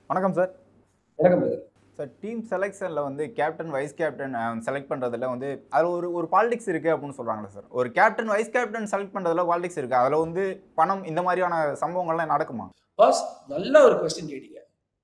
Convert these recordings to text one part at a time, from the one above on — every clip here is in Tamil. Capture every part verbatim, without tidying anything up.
வணக்கம் சார். வணக்கம் பிரதர். சார், டீம் செலெக்ஷன்ல வந்து கேப்டன், வைஸ் கேப்டன் செலக்ட் பண்றதுல வந்து அதுல ஒரு ஒரு பாலிடிக்ஸ் இருக்கு அப்படின்னு சொல்றாங்களே சார். ஒரு கேப்டன், வைஸ் கேப்டன் செலக்ட் பண்றதுல பாலிடிக்ஸ் இருக்கு. அதுல வந்து பணம் இந்த மாதிரியான சம்பவங்கள்லாம் நடக்குமா? பாஸ், நல்ல ஒரு கொஸ்டின் கேட்டீங்க.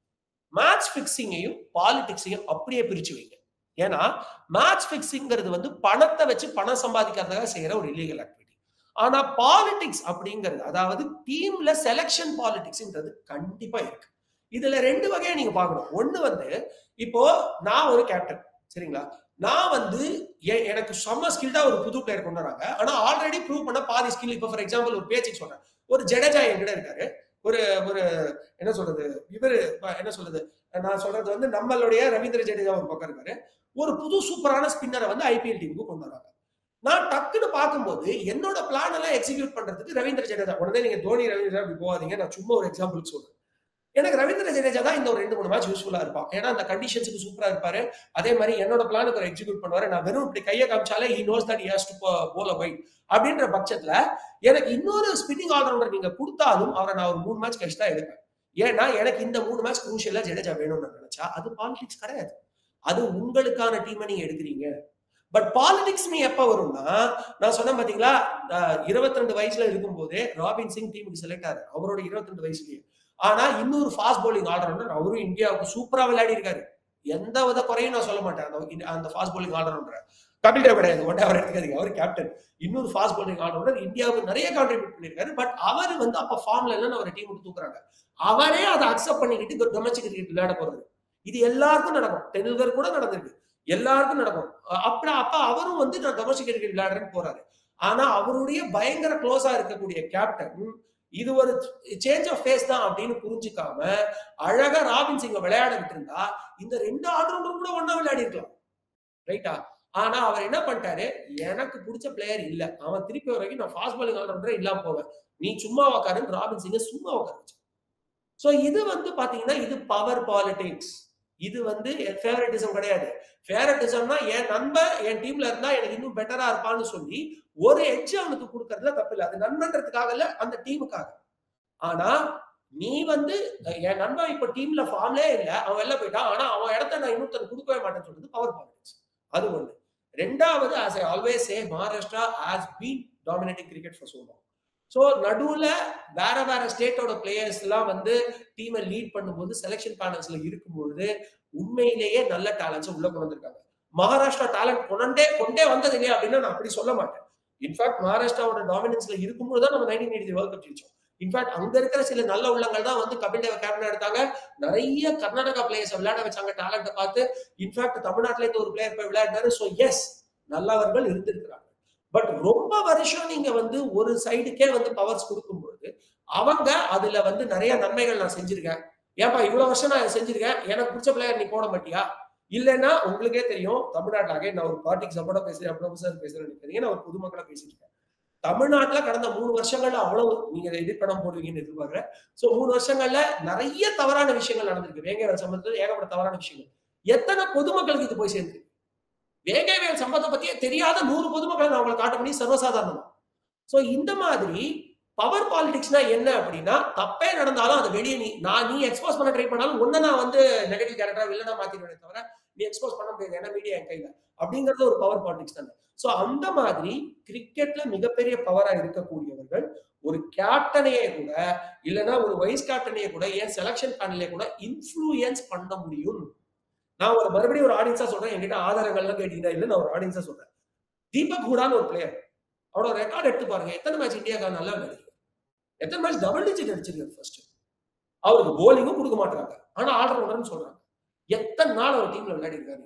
மேட்ச் ஃபிக்சிங்கையும் பாலிடிக்ஸையும் அப்படியே பிரிச்சு வைங்க. ஏன்னா மேட்ச் ஃபிக்சிங்கிறது வந்து பணத்தை வச்சு பணம் சம்பாதிக்கிறதுக்காக செய்யற ஒரு இல்லீகல் ஆக்டிவிட்டி. ஆனா பாலிடிக்ஸ் அப்படிங்கிறது, அதாவது டீம்ல செலக்ஷன் பாலிடிக்ஸ்ன்றது கண்டிப்பா இருக்கு. இதுல ரெண்டு வகையா நீங்க பார்க்கணும். ஒண்ணு வந்து, இப்போ நான் ஒரு கேப்டன், சரிங்களா? நான் வந்து எ- எனக்கு செம்ம ஸ்கில்டா ஒரு புது பிளேயர் கொண்டு வராங்க. ஆனா ஆல்ரெடி ப்ரூவ் பண்ண பாதி ஸ்கில். இப்போ ஃபார் எக்ஸாம்பிள் ஒரு பேச்சுக்கு சொல்றேன். ஒரு ஜடேஜா என்கிட்ட இருக்காரு. ஒரு ஒரு என்ன சொல்றது, இவரு ப- என்ன சொல்றது, நான் சொல்றது வந்து நம்மளுடைய ரவீந்திர ஜடேஜா ஒரு பக்கம் இருக்காரு. ஒரு புது சூப்பரான ஸ்பின்னரை வந்து ஐபிஎல் டீமுக்கு கொண்டு வராங்க. நான் டக்குன்னு பார்க்கும்போது என்னோட பிளான் எல்லாம் எக்ஸிக்யூட் பண்றதுக்கு ரவீந்திர ஜடேஜா, உடனே நீங்க தோனி ரவீந்திர அப்படி போகாதீங்க, நான் சும்மா ஒரு எக்ஸாம்பிளுக்கு சொல்றேன். எனக்கு ரவீந்திர ஜடேஜா தான் இந்த ஒரு ரெண்டு மூணு மேட்ச் யூஸ்ஃபுல்லா இருப்பான். ஏன்னா அந்த கண்டிஷன்ஸுக்கு சூப்பரா இருப்பாரு. அதே மாதிரி என்னோட பிளானுக்கு ஒரு எக்ஸிக்யூட் பண்ணுவாரு. நான் வெறும் இப்படி கையை காமிச்சாலே he knows that he has to bowl a wide அப்படின்ற பட்சத்துல எனக்கு இன்னொரு ஸ்பின்னிங் ஆல்ரவுண்டர் நீங்க கொடுத்தாலும் அவரை நான் ஒரு மூணு மேட்ச் கழிச்சு தான் எடுப்பேன். ஏன்னா எனக்கு இந்த மூணு மேட்ச் குரூஷியலா ஜடேஜா வேணும்னு நான் நினைச்சா அது பாலிடிக்ஸ் கிடையாது. அது உங்களுக்கான டீமை நீங்க எடுக்கிறீங்க. பட் பாலிடிக்ஸ் நீ எப்ப வரும்னா, நான் சொன்னேன் பாத்தீங்களா, இருபத்தி ரெண்டு வயசுல இருக்கும் போதே ராபின் சிங் டீமுக்கு செலக்ட் ஆகுது, அவரோட இருபத்தி ரெண்டு வயசுலயே. ஆனா இன்னொரு ஃபாஸ்ட் பவுலிங் ஆல்ரவுண்டர் அவரும் இந்தியாவுக்கு சூப்பரா விளையாடி இருக்காரு. எந்த வித குறையும் நான் சொல்ல மாட்டேன். அந்த அந்த fast bowling allrounder Kapil Dev கிடையாது, ஒன்றே அவர் எடுத்துக்காதீங்க, அவர் கேப்டன். இன்னொரு ஃபாஸ்ட் பவுலிங் ஆல்ரவுண்டர் இந்தியாவுக்கு நிறைய கான்ட்ரிபியூட் பண்ணிருக்காரு. பட் அவர் வந்து அப்ப ஃபார்ம்ல இல்லைன்னு அவர் டீம் விட்டு தூக்குறாங்க. அவரே அதை அக்செப்ட் பண்ணிக்கிட்டு டொமஸ்டிக் கிரிக்கெட் விளையாட போறாரு. இது எல்லாருக்கும் நடக்கும். டெண்டுல்கர் கூட நடந்திருக்கு. எல்லாருக்கும் நடக்கும். அப்ப அப்ப அவரும் வந்து நான் டொமஸ்டிக் கிரிக்கெட் விளையாடுறேன்னு போறாரு. ஆனா அவருடைய பயங்கர க்ளோஸா இருக்கக்கூடிய கேப்டன் இது ஒரு சேஞ்ச் ஆஃப் ஃபேஸ் தான் அப்படின்னு புரிஞ்சுக்காம அழகா ராபின் சிங்க விளையாட விட்டு இருந்தா இந்த ரெண்டு ஆல்ரவுண்டரும் கூட ஒண்ணா விளையாடி இருக்கலாம், ரைட்டா? ஆனா அவர் என்ன பண்ணிட்டாரு, எனக்கு பிடிச்ச பிளேயர் இல்ல, அவன் திருப்பி வரைக்கும் நான் ஃபாஸ்ட் பாலிங் ஆல்ரவுண்டரே இல்லாம போவேன், நீ சும்மா உக்காருன்னு ராபின் சிங்க சும்மா உட்கார வச்சு. சோ இது வந்து பாத்தீங்கன்னா இது பவர் பாலிடிக்ஸ். இது வந்து ஃபேவரட்டிசம் கிடையாது. ஃபேவரட்டிசம்னா என் நண்பன் என் டீம்ல இருந்தா எனக்கு இன்னும் பெட்டரா இருப்பான்னு சொல்லி ஒரு எட்ஜ் அவனுக்கு கொடுக்கறதுல தப்பு இல்லை. அது நண்பன்றதுக்காக இல்ல, அந்த டீமுக்காக. ஆனா நீ வந்து என் நண்பன் இப்ப டீம்ல ஃபார்ம்லே இல்ல, அவன் வெளில போயிட்டான், ஆனா அவன் இடத்த நான் இன்னொருத்தர் கொடுக்கவே மாட்டேன்னு சொல்றது பவர் பாலிடிக்ஸ். அது ஒண்ணு. ரெண்டாவது, as I always say, Maharashtra has been dominating cricket for so long. So நடுவுல வேற வேற ஸ்டேட்டோட பிளேயர்ஸ் எல்லாம் வந்து டீமை லீட் பண்ணும்போது செலக்ஷன் பேனல்ஸ்ல இருக்கும்போது உண்மையிலேயே நல்ல டேலண்ட்ஸ் உள்ள கொண்டு வந்திருக்காங்க. மகாராஷ்டிரா டேலண்ட் கொண்டே கொண்டே வந்தது இல்லையா அப்படின்னா நான் அப்படி சொல்ல மாட்டேன். இன்ஃபேக்ட் மகாராஷ்டிராவோட டாமினன்ஸ்ல இருக்கும்போது தான் நம்ம நைன்டீன் எயிட்டி வேர்ல்ட் கப் ஜெயிச்சோம். இன்ஃபேக்ட் அங்க இருக்கிற சில நல்ல உள்ளங்கள் தான் வந்து கபில் தேவ் கேப்டன் எடுத்தாங்க. நிறைய கர்நாடகா பிளேயர்ஸ் விளையாட வச்சாங்க டேலண்ட்டை பார்த்து. இன்ஃபேக்ட் தமிழ்நாட்டில இருந்து ஒரு பிளேயர் போய் விளையாடினாரு. ஸோ எஸ், நல்லவர்கள் இருந்திருக்கிறாங்க. பட் ரொம்ப வருஷம் நீங்க வந்து ஒரு சைடுக்கே வந்து பவர்ஸ் கொடுக்கும்போது அவங்க அதுல வந்து நிறைய நன்மைகள் நான் செஞ்சிருக்கேன், ஏன்பா இவ்வளவு வருஷம் நான் செஞ்சிருக்கேன், எனக்கு பிடிச்ச பிளேயர் நீ போட மாட்டியா? இல்லைன்னா உங்களுக்கே தெரியும், தமிழ்நாட்டிலாக நான் ஒரு பார்ட்டிக்கு சப்போர்ட்டா பேசுறேன், ப்ரொஃபசர் பேசுறேன் நினைக்கிறீங்க, நான் ஒரு பொதுமக்களா பேசிட்டு இருக்கேன். தமிழ்நாட்டுல கடந்த மூணு வருஷங்கள்ல அவ்வளவு நீங்க எதிர் படம் போடுவீங்கன்னு எதிர்பார்க்கிறேன். சோ மூணு வருஷங்கள்ல நிறைய தவறான விஷயங்கள் நடந்திருக்கு. வேங்கைவேல் சம்பந்தத்துல ஏகப்பட்ட தவறான விஷயங்கள். எத்தனை பொதுமக்களுக்கு இது போய் சேர்ந்து? வேங்கைவேல் சம்பந்தத்தை பத்தியே தெரியாத நூறு பொதுமக்களை நான் உங்களை காட்ட முடியும் சர்வசாதாரணமா. சோ இந்த மாதிரி பவர் பாலிடிக்ஸ்னா என்ன அப்படின்னா, தப்பே நடந்தாலும் அதை வெளியே நீ நான் நீ எக்ஸ்போஸ் பண்ண ட்ரை பண்ணாலும் ஒன்ன நான் வந்து நெகட்டிவ் கேரக்டரா வில்லனா மாத்திடுவேன் தவிர நீ எக்ஸ்போஸ் பண்ண முடியாது, ஏன்னா மீடியா என் கையில. அப்படிங்கிறது ஒரு பவர் பாலிடிக்ஸ் தானே. சோ அந்த மாதிரி கிரிக்கெட்ல மிகப்பெரிய பவரா இருக்கக்கூடியவர்கள் ஒரு கேப்டனையே கூட இல்லைன்னா ஒரு வைஸ் கேப்டனையே கூட ஏன் செலக்ஷன் பேனலே கூட இன்ஃப்ளூயன்ஸ் பண்ண முடியும். நான் ஒரு மறுபடியும் ஒரு ஆடியன்ஸா சொல்றேன், என்கிட்ட ஆதாரங்கள்லாம் கேட்டீங்கன்னா இல்ல, நான் ஒரு ஆடியன்ஸா சொல்றேன். தீபக் ஹூடான்னு ஒரு பிளேயர், அவரோட ரெக்கார்ட் எடுத்து பாருங்க. எத்தனை மேட்ச் இந்தியாவுக்கு நல்லா விளையாடிருக்காரு, எத்தனை மேட்ச் டபுள் டிஜிட் அடிச்சிருக்காரு. ஃபர்ஸ்ட் அவருக்கு போலிங்கும் கொடுக்க மாட்டாங்க, ஆனா ஆல்ரவுண்டர்னு சொல்றாங்க. எத்தனை நாள் அவர் டீம்ல விளையாடி இருக்காரு.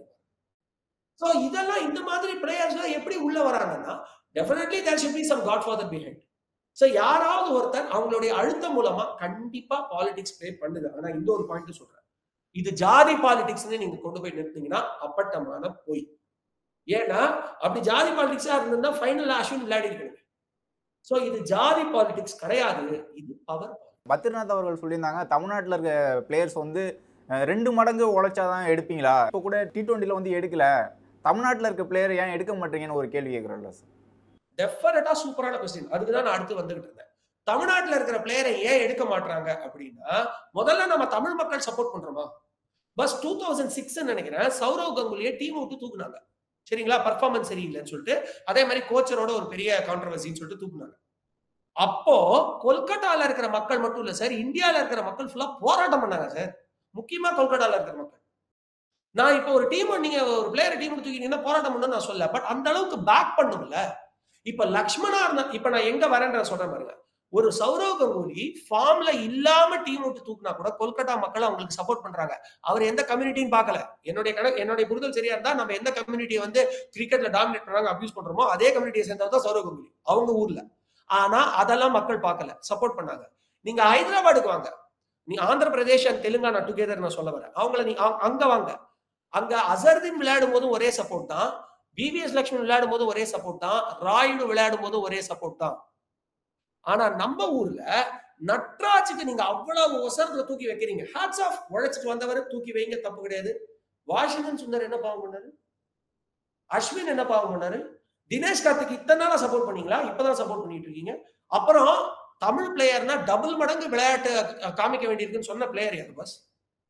சோ இதெல்லாம் இந்த மாதிரி பிளேயர்ஸ் எப்படி உள்ள வராங்கன்னா definitely there should be some godfather behind. So யாராவது ஒருத்தர் அவங்களுடைய அழுத்தம் மூலமா கண்டிப்பா பாலிடிக்ஸ் பிளே பண்ணுது. ஆனா இந்த ஒரு பாயிண்ட் சொல்றேன், இது ஜாதி பாலிடிக்ஸ்னு நீங்க கொண்டு போய் நிறுத்தீங்கன்னா அப்பட்டமான போய். ஏன்னா அப்படி ஜாதி பாலிடிக்ஸா இருந்தா ஃபைனல் அஸ்வின் விளையாடி இருக்கணும். சோ இது ஜாதி பாலிடிக்ஸ் கிடையாது, இது பவர். பத்ரிநாத் அவர்கள் சொல்லியிருந்தாங்க, தமிழ்நாட்டில் இருக்க பிளேயர்ஸ் வந்து அஹ், ரெண்டு மடங்கு உழைச்சாதான் எடுப்பீங்களா? இப்போ கூட டி டுவெண்ட்டில வந்து எடுக்கல, தமிழ்நாட்டில் இருக்க பிளேயர் ஏன் எடுக்க மாட்டீங்கன்னு ஒரு கேள்வி கேட்குறோம்ல சார். டெஃபினட்டா சூப்பரான கொஸ்டின். அதுக்கு தான் நான் அடுத்து வந்துகிட்டு இருந்தேன். தமிழ்நாட்டுல இருக்கிற பிளேயரை ஏன் எடுக்க மாட்டாங்க அப்படின்னா, முதல்ல நம்ம தமிழ் மக்கள் சப்போர்ட் பண்றோமா? பஸ் டூ தௌசண்ட் சிக்ஸ் நினைக்கிறேன் சௌரவ் கங்குலியை டீம் விட்டு தூக்குனாங்க. சரிங்களா? பர்ஃபார்மன்ஸ் சரியில்லைன்னு சொல்லிட்டு அதே மாதிரி கோச்சரோட ஒரு பெரிய கான்ட்ரவர்சின்னு சொல்லிட்டு தூக்குனாங்க. அப்போ கொல்கட்டால இருக்கிற மக்கள் மட்டும் இல்ல சார், இந்தியால இருக்கிற மக்கள் ஃபுல்லா போராட்டம் பண்ணாங்க சார். முக்கியமா கொல்கட்டால இருக்கிற மக்கள். நான் இப்போ ஒரு டீம் நீங்க ஒரு பிளேயர் டீம் தூக்கிட்டீங்கன்னா போராட்டம் பண்ணணும் நான் சொல்ல. பட் அந்த அளவுக்கு பேக் பண்ணும்ல. இப்ப லக்ஷ்மணா இருந்தா இப்ப நான் எங்க வரேன்ற சொல்றேன் பாருங்க. ஒரு சௌரவ் கங்குலி ஃபார்ம்ல இல்லாம டீம் விட்டு தூக்குனா கூட கொல்கட்டா மக்கள் அவங்களுக்கு சப்போர்ட் பண்றாங்க. அவர் எந்த கம்யூனிட்டின்னு பார்க்கல. என்னுடைய கணக்கு என்னுடைய புரிதல் சரியா இருந்தா நம்ம எந்த கம்யூனிட்டியை வந்து கிரிக்கெட்ல டாமினேட் பண்றாங்க அபியூஸ் பண்றோமோ அதே கம்யூனிட்டியை சேர்ந்தவர் தான் சௌரவ் கங்குலி அவங்க ஊர்ல. ஆனா அதெல்லாம் மக்கள் பார்க்கல, சப்போர்ட் பண்ணாங்க. நீங்க ஹைதராபாத்துக்கு வாங்க, நீ ஆந்திர பிரதேஷ் அண்ட் தெலுங்கானா டுகெதர் நான் சொல்ல வரேன். அவங்கள நீ அங்க வாங்க, அங்க அசர்தீன் விளையாடும் போதும் ஒரே சப்போர்ட் தான், பிவிஎஸ் லட்சுமி விளையாடும் போது ஒரே சப்போர்ட் தான், ராயுடு விளையாடும் போது ஒரே சப்போர்ட் தான். ஆனா நம்ம ஊர்ல நட்ராஜுக்கு நீங்க அவ்வளவு ஒசரத்துல தூக்கி வைக்கிறீங்க. ஹேட்ஸ் ஆஃப், உழைச்சிட்டு வந்தவரை தூக்கி வைங்க, தப்பு கிடையாது. வாஷிங்டன் சுந்தர் என்ன பாவம் பண்ணாரு? அஸ்வின் என்ன பாவம் பண்ணாரு? தினேஷ் கார்த்திக் இத்தனை நாளா சப்போர்ட் பண்ணீங்களா? இப்பதான் சப்போர்ட் பண்ணிட்டு இருக்கீங்க. அப்புறம் தமிழ் பிளேயர்னா டபுள் மடங்கு விளையாட்டு காமிக்க வேண்டியிருக்குன்னு சொன்ன பிளேயர் யாரு பஸ்?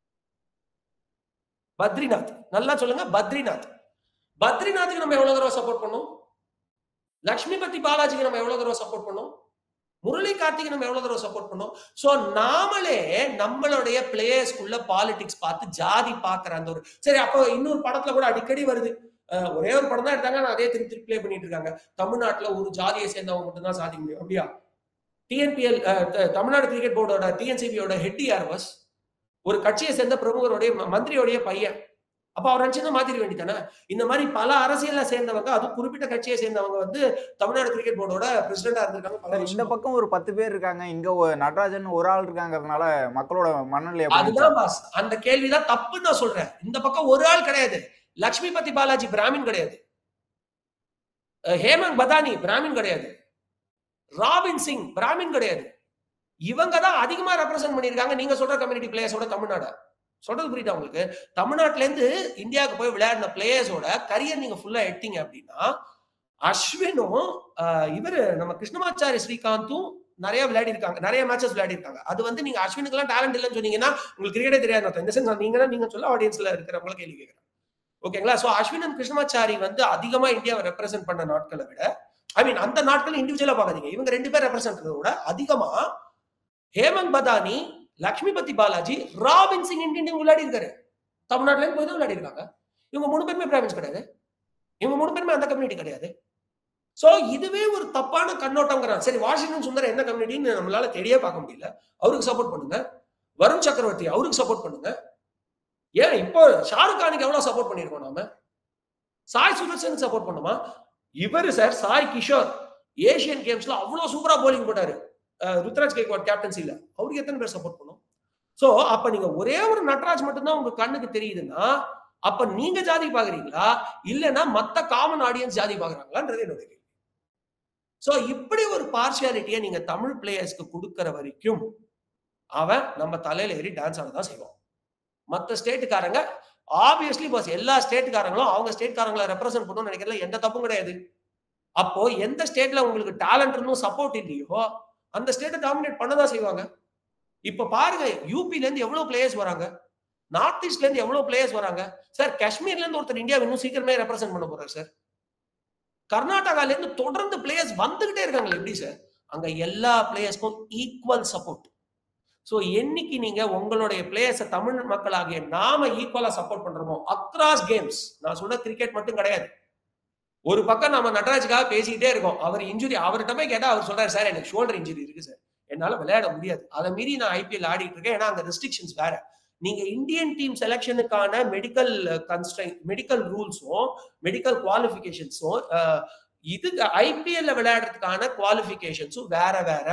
பத்ரிநாத். நல்லா சொல்லுங்க, பத்ரிநாத். பத்ரிநாத்துக்கு நம்ம எவ்வளவு தடவை சப்போர்ட் பண்ணோம்? லட்சுமிபதி பாலாஜிக்கு நம்ம எவ்வளவு தடவை சப்போர்ட் பண்ணோம்? முரளி கார்த்திக் நம்ம எவ்வளவு தடவை சப்போர்ட் பண்ணோம்? சோ நாமளே நம்மளுடைய பிளேயர்ஸ்குள்ள பாலிடிக்ஸ் பார்த்து ஜாதி பாக்குற அந்த ஒரு சரி. அப்போ இன்னொரு படத்துல கூட அடிக்கடி வருது, ஒரே ஒரு படம் தான் எடுத்தாங்க, அதே திருப்பி திருப்பி பிளே பண்ணிட்டு இருக்காங்க. தமிழ்நாட்டுல ஒரு ஜாதியை சேர்ந்தவங்க மட்டும் தான் சாதிக்க முடியும் அப்படியா? டிஎன்பிஎல் தமிழ்நாடு கிரிக்கெட் போர்டோட டிஎன்சிபியோட ஹெட் யார் பஸ்? ஒரு கட்சியை சேர்ந்த பிரமுகருடைய மந்திரியோடைய பையன். அப்ப அவர் நினைச்சு மாத்திர வேண்டியதானே? இந்த மாதிரி பல அரசியல சேர்ந்தவங்க, அது குறிப்பிட்ட கட்சியை சேர்ந்தவங்க வந்து தமிழ்நாடு கிரிக்கெட் போர்டோட பிரசிடண்டா இருந்திருக்காங்க. இந்த பக்கம் ஒரு பத்து பேர் இருக்காங்க, இங்க நடராஜன் ஒரு ஆள் இருக்காங்கிறதுனால மக்களோட மனநிலை அதுதான் பாஸ். அந்த கேள்விதான் தப்புன்னு நான் சொல்றேன். இந்த பக்கம் ஒரு ஆள் கிடையாது. லட்சுமிபதி பாலாஜி பிராமின் கிடையாது, ஹேமந்த் பதானி பிராமின் கிடையாது, ராபின் சிங் பிராமின் கிடையாது. இவங்க தான் அதிகமா ரெப்ரசென்ட் பண்ணிருக்காங்க நீங்க சொல்ற கம்யூனிட்டி பிளேயர்ஸோட தமிழ்நாடு. சொல்றது புரியுதா உங்களுக்கு? தமிழ்நாட்டுல இருந்து இந்தியாவுக்கு போய் விளையாடின பிளேயர்ஸோட கரியர் நீங்க ஃபுல்லா எடுத்தீங்க அப்படின்னா, அஸ்வினும் இவரு நம்ம கிருஷ்ணமாச்சாரி ஸ்ரீகாந்தும் நிறைய விளையாடி இருக்காங்க, நிறைய மேட்சஸ் விளையாடி இருக்காங்க. அது வந்து நீங்க அஸ்வினுக்கு எல்லாம் டேலண்ட் இல்லைன்னு சொன்னீங்கன்னா உங்களுக்கு கிரிக்கெட்டே தெரியாது. இந்த சென்ஸ் நீங்க நீங்க சொல்ல ஆடியன்ஸ்ல இருக்கிறவங்கள கேள்வி கேட்கிறேன். ஓகேங்களா? சோ அஸ்வின் கிருஷ்ணமாச்சாரி வந்து அதிகமா இந்தியாவை ரெப்ரசென்ட் பண்ண நாட்களை விட, ஐ மீன் அந்த நாட்கள் இண்டிவிஜுவலா பாக்காதீங்க, இவங்க ரெண்டு பேர் ரெப்ரசென்ட் பண்றத விட அதிகமா Hemant Badani, Lakshmipathy Balaji, Robin Singh Indian team விளையாடி இருக்காரு. தமிழ்நாட்டுல இருந்து போய் தான் விளையாடி இருக்காங்க. இவங்க மூணு பேருமே பிராமின்ஸ் கிடையாது, இவங்க மூணு பேருமே அந்த கம்யூனிட்டி கிடையாது. சோ இதுவே ஒரு தப்பான கண்ணோட்டம்ங்கிறாங்க. சரி, வாஷிங்டன் சுந்தர் என்ன கம்யூனிட்டின்னு நம்மளால தெரிய பார்க்க முடியல, அவருக்கு சப்போர்ட் பண்ணுங்க. வருண் சக்கரவர்த்தி அவருக்கு சப்போர்ட் பண்ணுங்க. ஏன் இப்போ ஷாருக் கானுக்கு எவ்வளவு சப்போர்ட் பண்ணிருக்கோம் நாம? சாய் சுதர்சனுக்கு சப்போர்ட் பண்ணுமா? இவரு சார் சாய் கிஷோர் ஏசியன் கேம்ஸ்ல அவ்வளவு சூப்பரா போலிங் போட்டாரு ருத்ராஜ் கேக்வாட் கேப்டன்சில. அவருக்கு எத்தனை பேர் சப்போர்ட் பண்ணும்? சோ அப்ப நீங்க ஒரே ஒரு நட்ராஜ் மட்டும் தான் உங்க கண்ணுக்கு தெரியுதுன்னா, அப்ப நீங்க ஜாதி பாக்குறீங்களா இல்லனா மத்த காமன் ஆடியன்ஸ் ஜாதி பாக்குறாங்களான்றது என்னோட கேள்வி. சோ இப்படி ஒரு பார்ஷியாலிட்டியை நீங்க தமிழ் பிளேயர்ஸ்க்கு கொடுக்கிற வரைக்கும் அவன் நம்ம தலையில ஏறி டான்ஸ் ஆடதான் செய்வான். மத்த ஸ்டேட்டுக்காரங்க ஆப்வியஸ்லி பாஸ், எல்லா ஸ்டேட்டுக்காரங்களும் அவங்க ஸ்டேட்காரங்களை ரெப்ரசென்ட் பண்ணணும்னு நினைக்கிறதுல எந்த தப்பும் கிடையாது. அப்போ எந்த ஸ்டேட்ல உங்களுக்கு டேலண்ட் இருந்தும் சப்போர்ட் இல்லையோ அந்த ஸ்டேட்டை டாமினேட் பண்ணதான் செய்வாங்க. இப்ப பாருங்க, யூபில இருந்து எவ்வளவு பிளேயர்ஸ் வராங்க, நார்த் ஈஸ்ட்ல இருந்து எவ்வளவு பிளேயர்ஸ் வராங்க சார். காஷ்மீர்ல இருந்து ஒருத்தர் இந்தியா இன்னும் சீக்கிரமே ரெப்ரசென்ட் பண்ண போறாரு சார். கர்நாடகால இருந்து தொடர்ந்து பிளேயர்ஸ் வந்துகிட்டே இருக்காங்க. எப்படி சார்? அங்க எல்லா பிளேயர்ஸ்க்கும் ஈக்குவல் சப்போர்ட். சோ என்னைக்கு நீங்க உங்களுடைய பிளேயர்ஸை தமிழ் மக்களாகிய நாம ஈக்குவலா சப்போர்ட் பண்றோமோ அக்ராஸ் கேம்ஸ், நான் சொல்ற கிரிக்கெட் மட்டும் கிடையாது. ஒரு பக்கம் நம்ம நட்ராஜுக்காக பேசிக்கிட்டே இருக்கோம், அவர் இன்ஜுரி அவர்கிட்ட போய் கேட்டா அவர் சொல்றாரு சார் எனக்கு ஷோல்டர் இன்ஜுரி இருக்கு சார், என்னால விளையாட முடியாது. அதை மீறி நான் ஐபிஎல் ஆடிட்டு இருக்கேன், ஏன்னா அங்க ரெஸ்ட்ரிக்ஷன்ஸ் வேற. நீங்க இந்தியன் டீம் செலக்ஷனுக்கான மெடிக்கல் கன்ஸ்ட்ரைன் மெடிக்கல் ரூல்ஸும் மெடிக்கல் குவாலிஃபிகேஷன்ஸும் இது ஐபிஎல்ல விளையாடுறதுக்கான குவாலிஃபிகேஷன்ஸும் வேற வேற.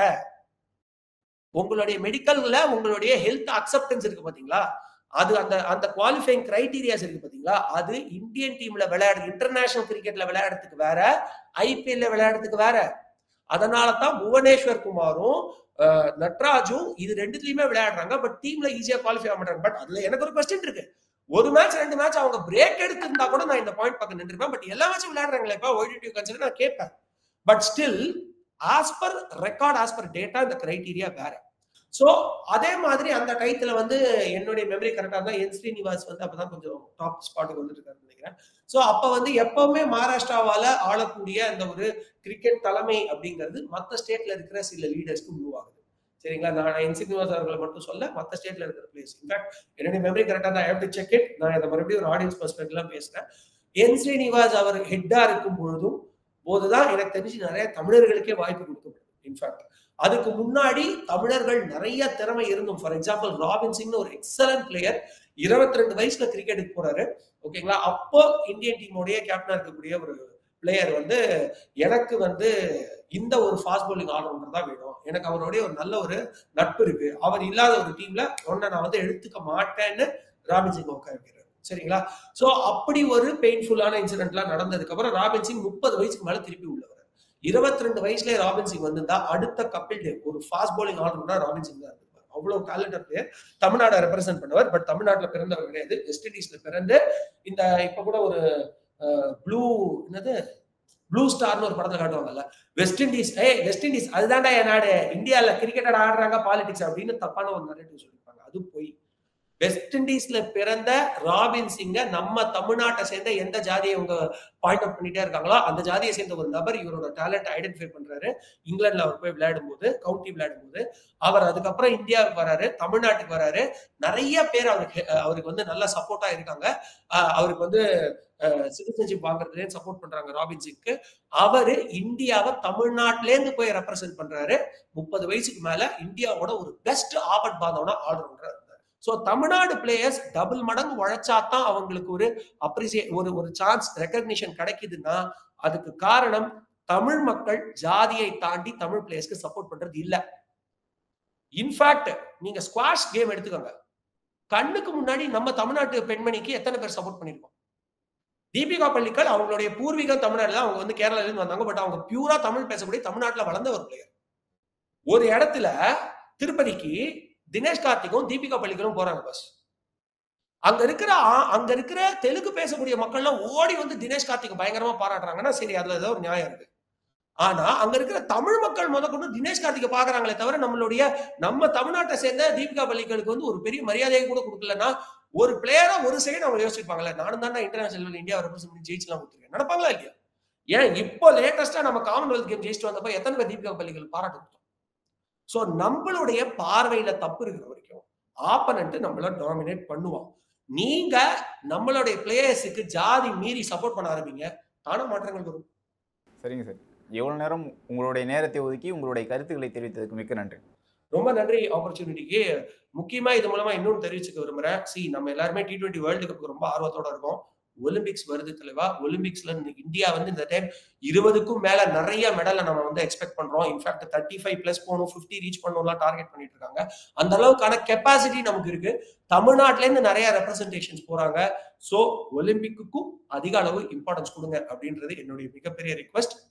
உங்களுடைய மெடிக்கல்ல உங்களுடைய ஹெல்த் அக்செப்டன்ஸ் இருக்கு பாத்தீங்களா, அது அந்த அந்த குவாலிஃபைங் கிரைட்டீரியாஸ் இருக்கு பாத்தீங்களா, அது இந்தியன் டீம்ல விளையாடு இன்டர்நேஷனல் கிரிக்கெட்ல விளையாடுறதுக்கு வேற, ஐபிஎல்ல விளையாடுறதுக்கு வேற. அதனால தான் புவனேஸ்வர் குமாரும் நட்ராஜும் இது ரெண்டுலயுமே விளையாடுறாங்க, பட் டீம்ல ஈஸியா குவாலிஃபை ஆக மாட்டாங்க. பட் அதுல எனக்கு ஒரு கொஸ்டின் இருக்கு, ஒரு மேட்ச் ரெண்டு மேட்ச் அவங்க பிரேக் எடுத்து இருந்தா கூட நான் இந்த பாயிண்ட் பக்கம் நின்றுப்பேன். பட் எல்லா மேட்சும் விளையாடுறாங்களே, ஒய் டிட் யூ கன்சிடர் நான் கேட்பேன். But still as per record, as per data இந்த கிரைட்டீரியா வேற. சோ அதே மாதிரி அந்த டயத்துல வந்து என்னுடைய மெமரி கரெக்டா இருந்தா என் ஸ்ரீனிவாஸ் வந்து அப்பதான் கொஞ்சம் டாப் ஸ்பாட்டுக்கு வந்துட்டு இருக்காருன்னு நினைக்கிறேன். சோ அப்ப வந்து எப்பவுமே மகாராஷ்டிராவால ஆளக்கூடிய அந்த ஒரு கிரிக்கெட் தலைமை அப்படிங்கிறது மத்த ஸ்டேட்ல இருக்கிற சில லீடர்ஸ்க்கு மூவ் ஆகுது. சரிங்களா? நான் என் ஸ்ரீனிவாஸ் அவர்களை மட்டும் சொல்ல, மத்த ஸ்டேட்ல இருக்கிற பிளேஸ். இன்ஃபேக்ட் என்னுடைய மெமரி கரெக்டா தான், I have to check it. நான் இதை மறுபடியும் ஒரு ஆடியன்ஸ் பெர்ஸ்பெக்டிவ்ல பேசுறேன். என் ஸ்ரீனிவாஸ் அவர் ஹெட்டா இருக்கும் பொழுதும் போதுதான் எனக்கு தெரிஞ்சு நிறைய தமிழர்களுக்கே வாய்ப்பு கொடுக்கப்படும். இன்ஃபேக்ட் அதுக்கு முன்னாடி தமிழர்கள் நிறைய திறமை இருந்தும், ஃபார் எக்ஸாம்பிள் ராபின் சிங் ஒரு எக்ஸலன்ட் பிளேயர், இருபத்தி ரெண்டு வயசுல கிரிக்கெட்டுக்கு போறாரு. ஓகேங்களா? அப்போ இந்தியன் டீமோடைய கேப்டனா இருக்கக்கூடிய ஒரு பிளேயர் வந்து எனக்கு வந்து இந்த ஒரு ஃபாஸ்ட் பவுலிங் ஆல்ரவுண்டர் தான் வேணும், எனக்கு அவருடைய ஒரு நல்ல ஒரு நட்பு இருக்கு, அவர் இல்லாத ஒரு டீம்ல ஒன்ன நான் வந்து எடுத்துக்க மாட்டேன்னு ராபின் சிங் உட்கார வைக்கிறார். சரிங்களா? சோ அப்படி ஒரு பெயின்ஃபுல்லான இன்சிடென்ட்லாம் நடந்ததுக்கு அப்புறம் ராபின் சிங் முப்பது வயசுக்கு மேல திருப்பி உள்ளவர். இருபத்தி ரெண்டு வயசுல ராபின் சிங் வந்திருந்தா அடுத்த கபில் தேவ் ஒரு fast bowling allrounder Robin Singh தான் இருந்திருப்பார். அவ்வளவு டேலண்டட் பிளேயர், தமிழ்நாடு ரெப்ரசென்ட் பண்ணவர். பட் தமிழ்நாட்டுல பிறந்தவர் கிடையாது, வெஸ்ட் இண்டீஸ்ல பிறந்து இந்த இப்ப கூட ஒரு ப்ளூ என்னது ப்ளூ ஸ்டார்னு ஒரு படத்துல காட்டுவாங்கல்ல, வெஸ்ட் இண்டீஸ் ஏ வெஸ்ட் இண்டீஸ் அதுதான்டா என் நாடு, இந்தியால கிரிக்கெட் ஆடுறாங்க பாலிடிக்ஸ் அப்படின்னு தப்பான ஒரு நரேட்டிவ் சொல்லியிருப்பாங்க. அது போய் வெஸ்ட் இண்டீஸ்ல பிறந்த ராபின் சிங்க நம்ம தமிழ்நாட்டை சேர்ந்த எந்த ஜாதியை இவங்க பாயிண்ட் அவுட் பண்ணிட்டே இருக்காங்களோ அந்த ஜாதியை சேர்ந்த ஒரு நபர் இவரோட டேலண்ட் ஐடென்டிஃபை பண்றாரு. இங்கிலாந்துல அவர் போய் விளையாடும் போது, கவுண்டி விளையாடும் போது, அவர் அதுக்கப்புறம் இந்தியாவுக்கு வராரு, தமிழ்நாட்டுக்கு வராரு. நிறைய பேர் அவருக்கு அவருக்கு வந்து நல்ல சப்போர்ட்டா இருக்காங்க. அவருக்கு வந்து சிட்டிசன்ஷிப் வாங்குறதுல சப்போர்ட் பண்றாங்க ராபின் சிங்க்கு. அவரு இந்தியாவை தமிழ்நாட்டில இருந்து போய் ரெப்ரசென்ட் பண்றாரு. முப்பது வயசுக்கு மேல இந்தியாவோட ஒரு பெஸ்ட் ஆபட் பாந்தவனா allrounder. So Tamil Nadu players double மடங்கு உழைச்சாதான் அவங்களுக்கு ஒரு அப்ரிசியேட் ஒரு ஒரு சான்ஸ் ரெகக்னிஷன் கிடைக்குதுன்னா அதுக்கு காரணம் தமிழ் மக்கள் ஜாதியை தாண்டி தமிழ் பிளேயர்ஸ்க்கு சப்போர்ட் பண்றது இல்ல. இன்ஃபேக்ட் நீங்க ஸ்குவாஷ் கேம் எடுத்துக்கோங்க, கண்ணுக்கு முன்னாடி நம்ம தமிழ்நாட்டு பெண்மணிக்கு எத்தனை பேர் சப்போர்ட் பண்ணிருக்கோம்? தீபிகா பள்ளிக்கல் அவங்களுடைய பூர்வீகம் தமிழ்நாடுல, அவங்க வந்து கேரளால இருந்து வந்தாங்க. பட் அவங்க பியூரா தமிழ் பேசக்கூடிய தமிழ்நாட்டுல வளர்ந்த ஒரு பிளேயர். ஒரு இடத்துல திருப்பதிக்கு தினேஷ் கார்த்திக்கும் தீபிகா பள்ளிக்கலும் போறாங்க பஸ். அங்க இருக்கிற அங்க இருக்கிற தெலுங்கு பேசக்கூடிய மக்கள் எல்லாம் ஓடி வந்து தினேஷ் கார்த்திக் பயங்கரமா பாராட்டுறாங்கன்னா சரி, அதுல ஏதோ ஒரு நியாயம் இருக்கு. ஆனா அங்க இருக்கிற தமிழ் மக்கள் முதற்கொண்டு தினேஷ் கார்த்திகை பாக்குறாங்களே தவிர நம்மளுடைய நம்ம தமிழ்நாட்டை சேர்ந்த தீபிகா பள்ளிக்கலுக்கு வந்து ஒரு பெரிய மரியாதையை கூட கொடுக்கலன்னா ஒரு பிளேயரா ஒரு சைடு அவங்க யோசிச்சிருப்பாங்கல்ல, நானும் தான் இன்டர்நேஷனல் இந்தியா ரெப்ரசென்ட் பண்ணி ஜெயிச்சுலாம் கொடுத்துருக்கேன் நினைப்பாங்களா இல்லையா? ஏன் இப்போ லேட்டஸ்டா நம்ம காமன்வெல்த் கேம் ஜெயிச்சுட்டு வந்தப்ப எத்தனை பேர் தீபிகா பள்ளிக்கல் பாராட்டு கொடுத்தோம்? சோ நம்மளுடைய பார்வையில தப்பு இருக்கிற வரைக்கும் ஆப்பனன்ட் நம்மள டாமினேட் பண்ணுவான். நீங்க நம்மளுடைய பிளேயர்ஸுக்கு ஜாதி மீறி சப்போர்ட் பண்ண ஆரம்பிங்க, தான மாற்றங்கள் வரும். சரிங்க சார், எவ்வளவு நேரம் உங்களுடைய நேரத்தை ஒதுக்கி உங்களுடைய கருத்துக்களை தெரிவித்ததுக்கு மிக்க நன்றி. ரொம்ப நன்றி ஆப்பர்ச்சுனிட்டிக்கு. முக்கியமா இது மூலமா இன்னொன்னு தெரிவிச்சுக்க விரும்புறேன். சி நம்ம எல்லாருமே டி டுவெண்ட்டி வேர்ல்டு கப்புக்கு ரொம்ப ஆர்வத்தோட இருக்கோம். ஒலிம்பிக்ஸ் வருது தலைவா. ஒலிம்பிக்ஸ்ல இந்தியா வந்து இந்த டைம் இருபதுக்கும் மேல நிறைய மெடலை நம்ம வந்து எக்ஸ்பெக்ட் பண்றோம். இன்ஃபேக்ட் தேர்ட்டி ஃபைவ் பிளஸ் போகணும், பிப்டி ரீச் பண்ணணும்லாம் டார்கெட் பண்ணிட்டு இருக்காங்க. அந்த அளவுக்கான கெப்பாசிட்டி நமக்கு இருக்கு. தமிழ்நாட்டில இருந்து நிறைய ரெப்ரசன்டேஷன்ஸ் போறாங்க. சோ ஒலிம்பிக்குக்கும் அதிக அளவு இம்பார்ட்டன்ஸ் கொடுங்க அப்படின்றது என்னுடைய மிகப்பெரிய ரிக்வெஸ்ட்.